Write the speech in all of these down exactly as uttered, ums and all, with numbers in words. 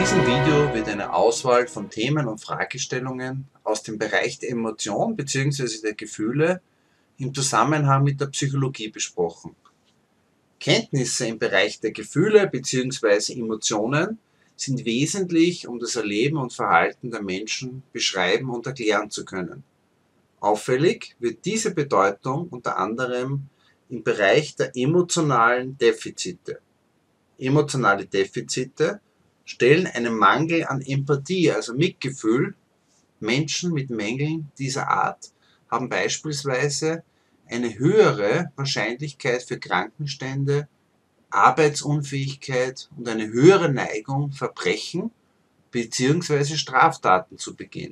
diesem Video wird eine Auswahl von Themen und Fragestellungen aus dem Bereich der Emotion bzw. der Gefühle im Zusammenhang mit der Psychologie besprochen. Kenntnisse im Bereich der Gefühle bzw. Emotionen sind wesentlich, um das Erleben und Verhalten der Menschen beschreiben und erklären zu können. Auffällig wird diese Bedeutung unter anderem im Bereich der emotionalen Defizite. Emotionale Defizite stellen einen Mangel an Empathie, also Mitgefühl. Menschen mit Mängeln dieser Art haben beispielsweise eine höhere Wahrscheinlichkeit für Krankenstände, Arbeitsunfähigkeit und eine höhere Neigung, Verbrechen bzw. Straftaten zu begehen.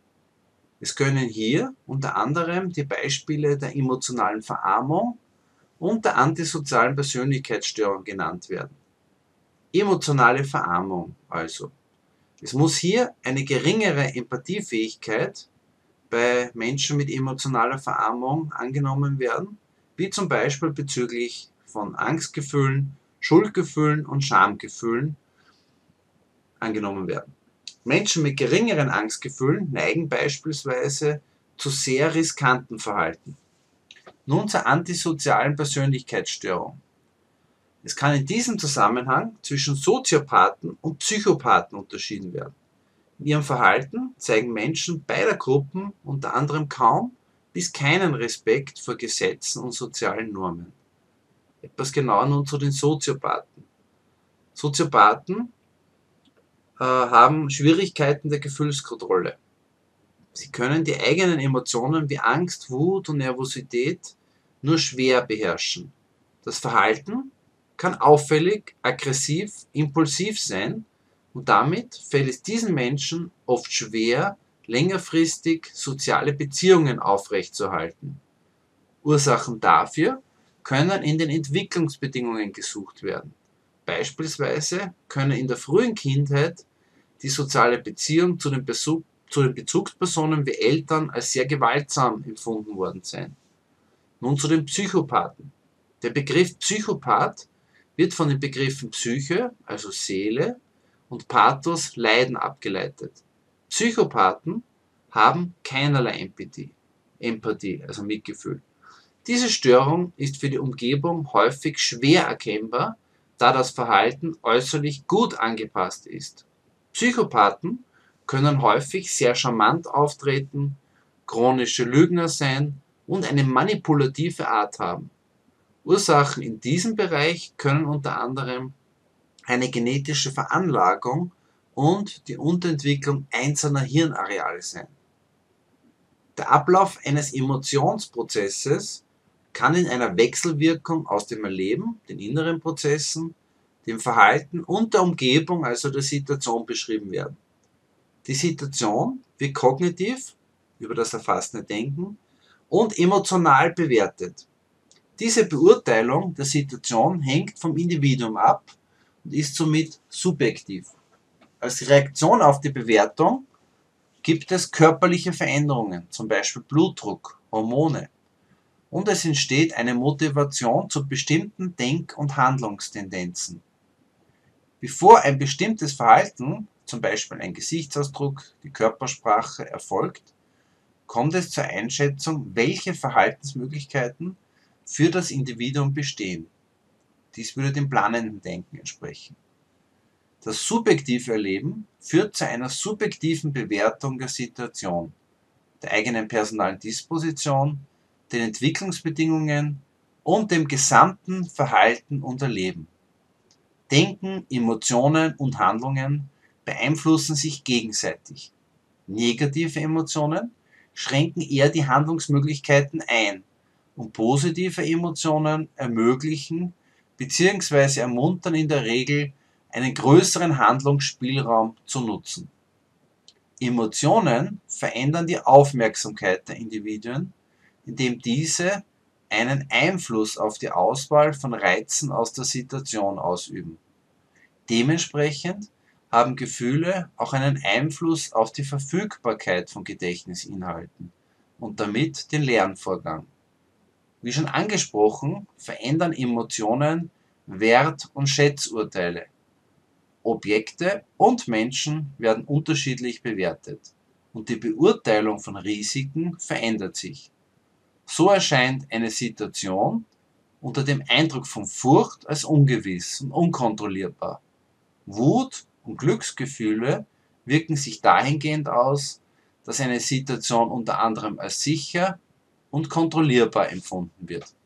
Es können hier unter anderem die Beispiele der emotionalen Verarmung und der antisozialen Persönlichkeitsstörung genannt werden. Emotionale Verarmung also. Es muss hier eine geringere Empathiefähigkeit bei Menschen mit emotionaler Verarmung angenommen werden, wie zum Beispiel bezüglich von Angstgefühlen, Schuldgefühlen und Schamgefühlen angenommen werden. Menschen mit geringeren Angstgefühlen neigen beispielsweise zu sehr riskanten Verhalten. Nun zur antisozialen Persönlichkeitsstörung. Es kann in diesem Zusammenhang zwischen Soziopathen und Psychopathen unterschieden werden. In ihrem Verhalten zeigen Menschen beider Gruppen unter anderem kaum bis keinen Respekt vor Gesetzen und sozialen Normen. Etwas genauer nun zu den Soziopathen. Soziopathen äh, haben Schwierigkeiten der Gefühlskontrolle. Sie können die eigenen Emotionen wie Angst, Wut und Nervosität nur schwer beherrschen. Das Verhalten kann auffällig, aggressiv, impulsiv sein und damit fällt es diesen Menschen oft schwer, längerfristig soziale Beziehungen aufrechtzuerhalten. Ursachen dafür können in den Entwicklungsbedingungen gesucht werden. Beispielsweise können in der frühen Kindheit die soziale Beziehung zu den, Besuch, zu den Bezugspersonen wie Eltern als sehr gewaltsam empfunden worden sein. Nun zu den Psychopathen. Der Begriff Psychopath wird von den Begriffen Psyche, also Seele, und Pathos, Leiden abgeleitet. Psychopathen haben keinerlei Empathie, Empathie, also Mitgefühl. Diese Störung ist für die Umgebung häufig schwer erkennbar, da das Verhalten äußerlich gut angepasst ist. Psychopathen können häufig sehr charmant auftreten, chronische Lügner sein und eine manipulative Art haben. Ursachen in diesem Bereich können unter anderem eine genetische Veranlagung und die Unterentwicklung einzelner Hirnareale sein. Der Ablauf eines Emotionsprozesses kann in einer Wechselwirkung aus dem Erleben, den inneren Prozessen, dem Verhalten und der Umgebung, also der Situation, beschrieben werden. Die Situation wird kognitiv, über das erfassene Denken, und emotional bewertet. Diese Beurteilung der Situation hängt vom Individuum ab und ist somit subjektiv. Als Reaktion auf die Bewertung gibt es körperliche Veränderungen, zum Beispiel Blutdruck, Hormone, und es entsteht eine Motivation zu bestimmten Denk- und Handlungstendenzen. Bevor ein bestimmtes Verhalten, zum Beispiel ein Gesichtsausdruck, die Körpersprache, erfolgt, kommt es zur Einschätzung, welche Verhaltensmöglichkeiten für das Individuum bestehen. Dies würde dem planenden Denken entsprechen. Das subjektive Erleben führt zu einer subjektiven Bewertung der Situation, der eigenen personalen Disposition, den Entwicklungsbedingungen und dem gesamten Verhalten und Erleben. Denken, Emotionen und Handlungen beeinflussen sich gegenseitig. Negative Emotionen schränken eher die Handlungsmöglichkeiten ein und positive Emotionen ermöglichen bzw. ermuntern in der Regel, einen größeren Handlungsspielraum zu nutzen. Emotionen verändern die Aufmerksamkeit der Individuen, indem diese einen Einfluss auf die Auswahl von Reizen aus der Situation ausüben. Dementsprechend haben Gefühle auch einen Einfluss auf die Verfügbarkeit von Gedächtnisinhalten und damit den Lernvorgang. Wie schon angesprochen, verändern Emotionen Wert- und Schätzurteile. Objekte und Menschen werden unterschiedlich bewertet und die Beurteilung von Risiken verändert sich. So erscheint eine Situation unter dem Eindruck von Furcht als ungewiss und unkontrollierbar. Wut und Glücksgefühle wirken sich dahingehend aus, dass eine Situation unter anderem als sicher und kontrollierbar empfunden wird.